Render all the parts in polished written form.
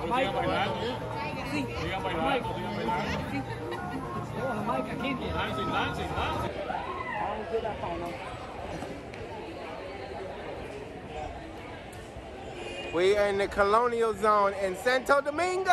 sigan bailando. Sigan bailando, sigan bailando. Dancing, dancing, dancing. We are in the colonial zone in Santo Domingo.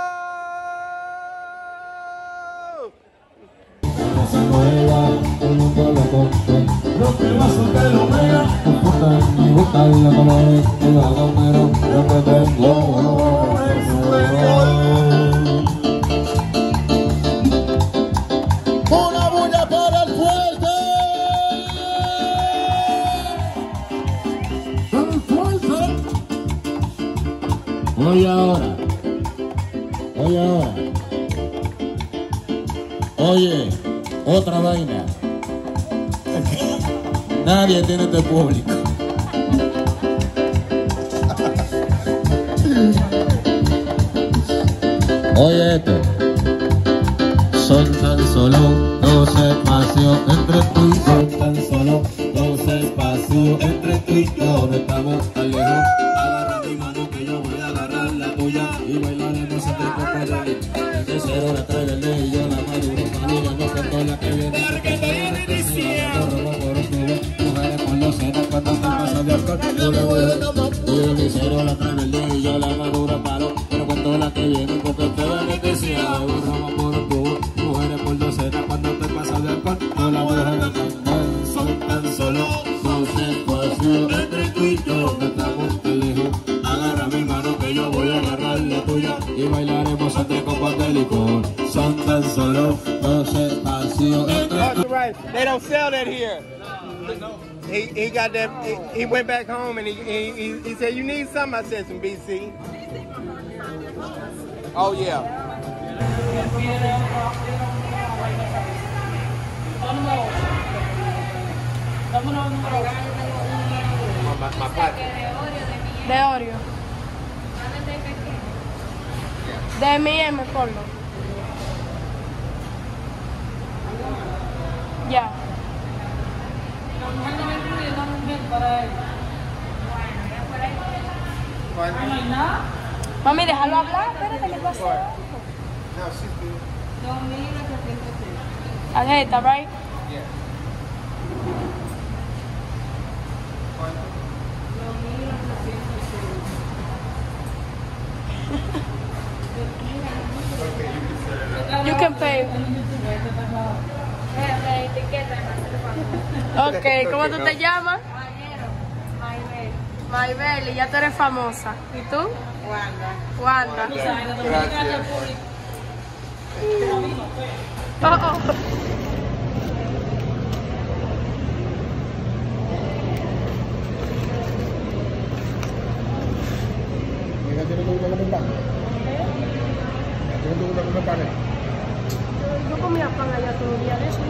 Una bulla para el fuerte. El fuerte. Oye ahora. Oye ahora. Oye, otra vaina. Nadie tiene este público. Oye esto. Son tan solo dos espacios entre tú y yo. Tan solo dos espacios entre tú y yo. No estamos tan lejos. Agarra mi mano que yo voy a agarrar la tuya y bailaremos entre cocodrilos. De cero la trae el ley y yo la maduro. Familia no contó la que viene. Porque te inicia. Mujeres por los senos cuando te pasas de alcohol. Yo le voy a tomar. Y de cero la trae el ley y yo la maduro paro. Pero cuando la que viene porque te beneficia. Robo por un tubo. Mujeres por docenas cuando te pasas de alcohol. No la mujer son tan solo dos espacios entre tú y yo. No estamos tan lejos. Agarra mi mano que yo voy a agarrar la tuya y bailaremos entre copas de licor. Son tan solo dos espacios entre tú. They don't sell that here. He got that. He went back home and he said, "You need something." I said, "Some BC." Oh yeah. De Oreo. De M&M, ponlo. Ya. Mami, déjalo hablar, espérate, ¿qué pasa? No, she's good. Tarjeta, right? Yeah. You can pay. Ok, ¿cómo tú te llamas? Maybel, y ya tú eres famosa. ¿Y tú? Wanda. Gracias. Oh, oh. Yo comía pan allá todo el día de eso.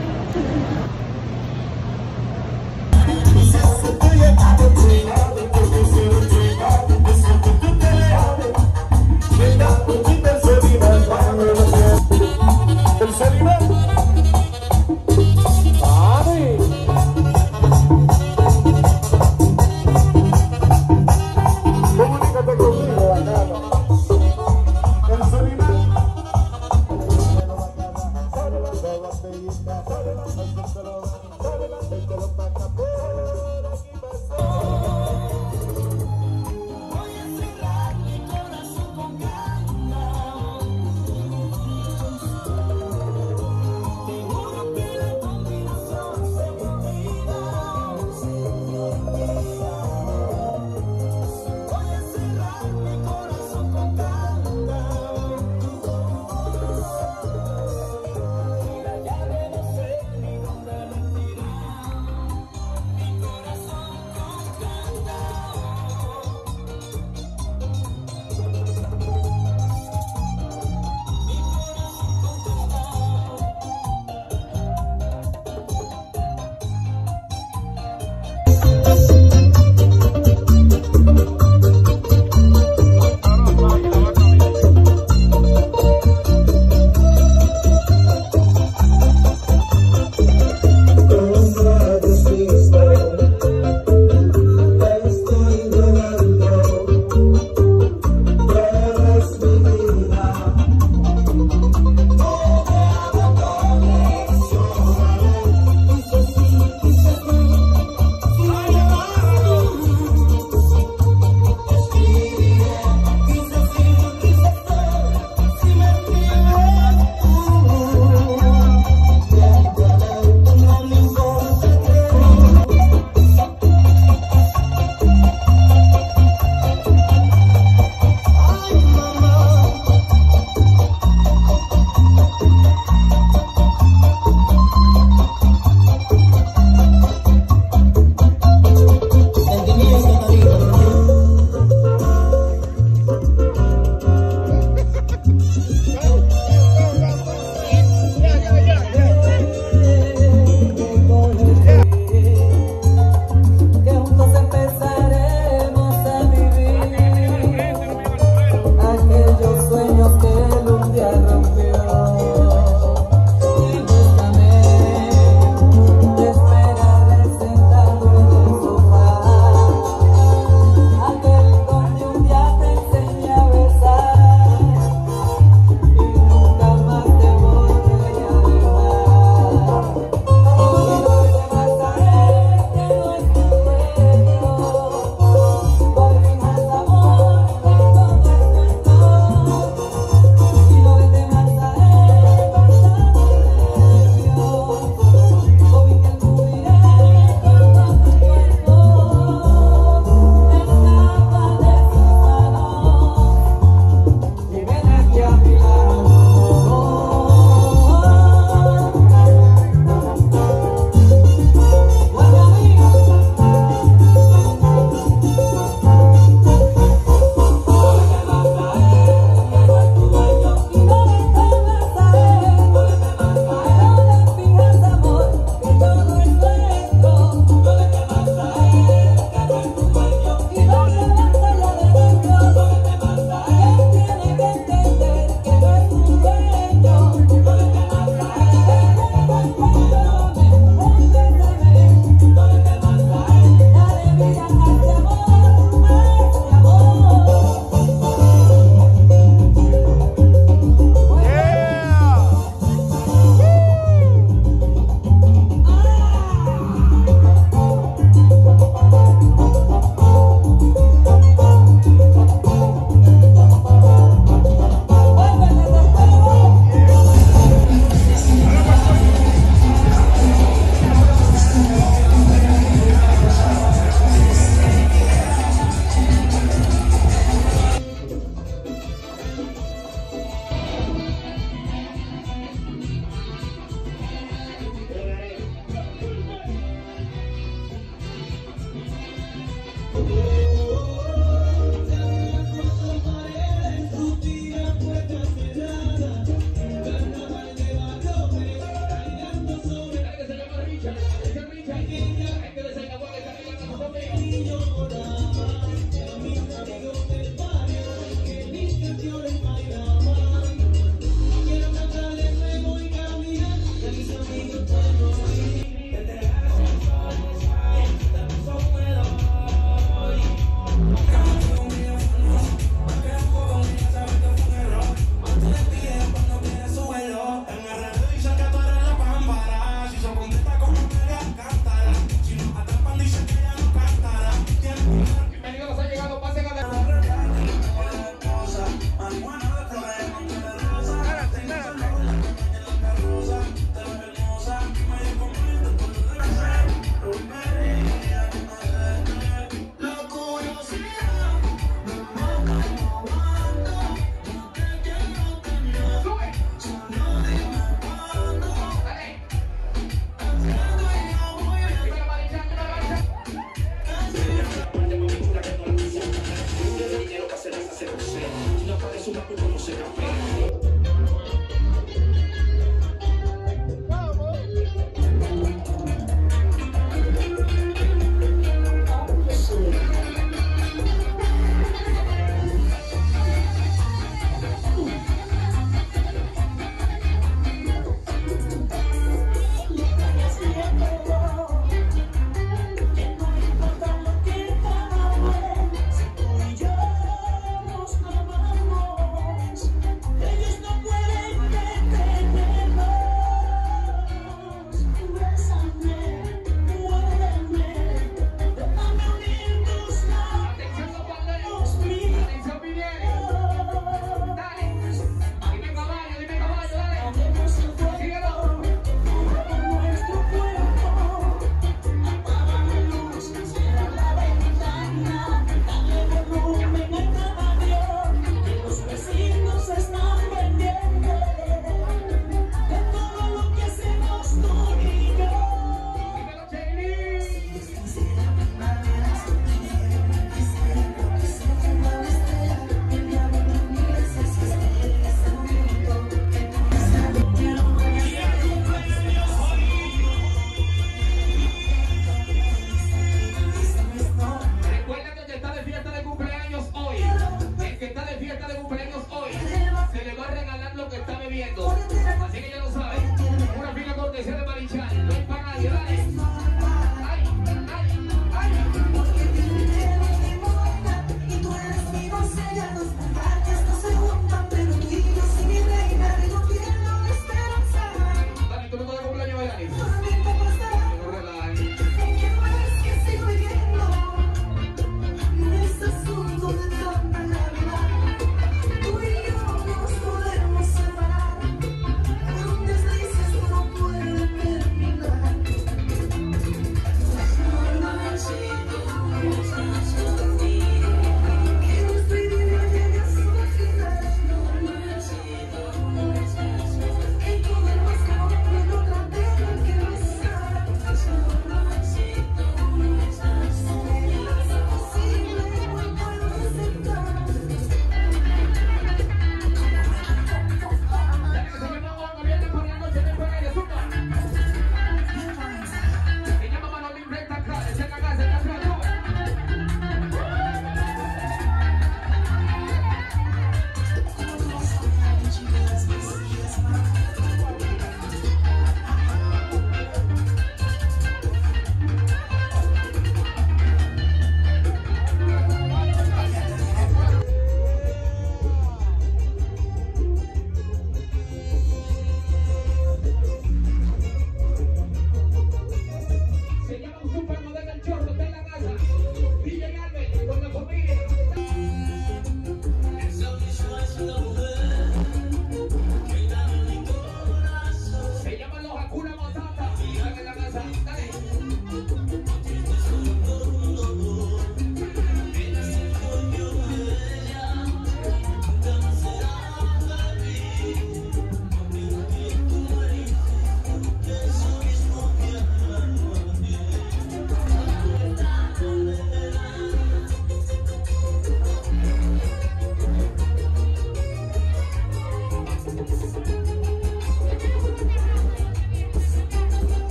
Quiero que se las hace 12. Si no aparece una culpa no se café.